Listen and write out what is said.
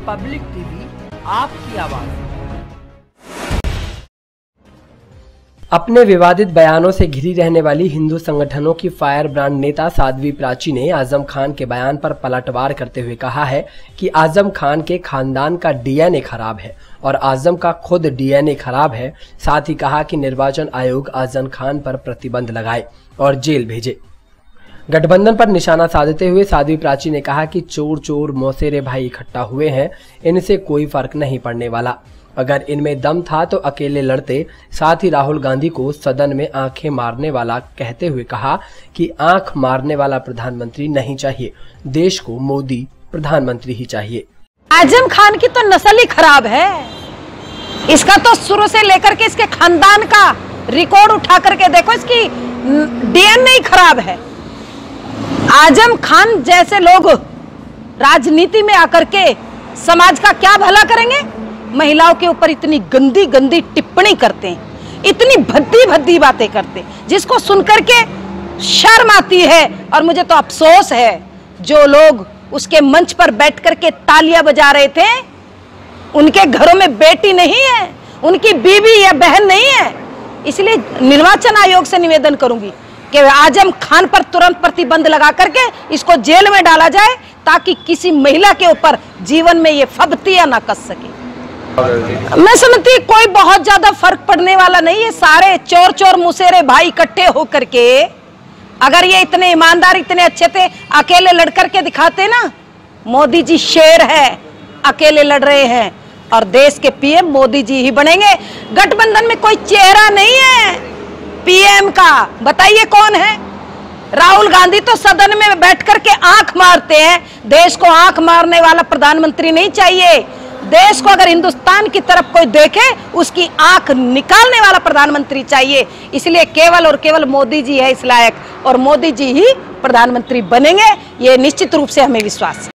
Public TV, आपकी आवाज। अपने विवादित बयानों से घिरी रहने वाली हिंदू संगठनों की फायर ब्रांड नेता साध्वी प्राची ने आजम खान के बयान पर पलटवार करते हुए कहा है कि आजम खान के खानदान का डीएनए खराब है और आजम का खुद डीएनए खराब है। साथ ही कहा कि निर्वाचन आयोग आजम खान पर प्रतिबंध लगाए और जेल भेजे। गठबंधन पर निशाना साधते हुए साध्वी प्राची ने कहा कि चोर चोर मौसेरे भाई इकट्ठा हुए हैं, इनसे कोई फर्क नहीं पड़ने वाला। अगर इनमें दम था तो अकेले लड़ते। साथ ही राहुल गांधी को सदन में आंखें मारने वाला कहते हुए कहा कि आंख मारने वाला प्रधानमंत्री नहीं चाहिए, देश को मोदी प्रधानमंत्री ही चाहिए। आजम खान की तो नस्ल ही खराब है। इसका तो शुरू से लेकर के इसके खानदान का रिकॉर्ड उठा करके देखो, इसकी डीएनए ही खराब है। आजम खान जैसे लोग राजनीति में आकर के समाज का क्या भला करेंगे? महिलाओं के ऊपर इतनी गंदी गंदी टिप्पणी करते हैं, इतनी भद्दी भद्दी बातें करते हैं, जिसको सुनकर के शर्म आती है। और मुझे तो अफसोस है जो लोग उसके मंच पर बैठ करके तालियां बजा रहे थे, उनके घरों में बेटी नहीं है, उनकी बीवी या बहन नहीं है। इसलिए निर्वाचन आयोग से निवेदन करूंगी कि आजम खान पर तुरंत प्रतिबंध लगा करके इसको जेल में डाला जाए, ताकि किसी महिला के ऊपर जीवन में ये फब्तियां ना कस सके। मैं समझती कोई बहुत ज्यादा फर्क पड़ने वाला नहीं है। सारे चोर चोर मुसेरे भाई इकट्ठे होकर के, अगर ये इतने ईमानदार इतने अच्छे थे, अकेले लड़ करके दिखाते ना। मोदी जी शेर है, अकेले लड़ रहे हैं और देश के पीएम मोदी जी ही बनेंगे। गठबंधन में कोई चेहरा नहीं है पीएम का, बताइए कौन है? राहुल गांधी तो सदन में बैठ करके आंख मारते हैं। देश को आंख मारने वाला प्रधानमंत्री नहीं चाहिए। देश को अगर हिंदुस्तान की तरफ कोई देखे, उसकी आंख निकालने वाला प्रधानमंत्री चाहिए। इसलिए केवल और केवल मोदी जी है इस लायक, और मोदी जी ही प्रधानमंत्री बनेंगे, ये निश्चित रूप से हमें विश्वास है।